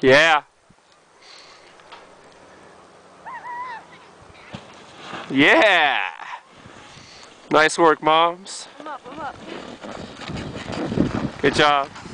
Yeah. Yeah. Nice work, moms. I'm up, I'm up. Good job.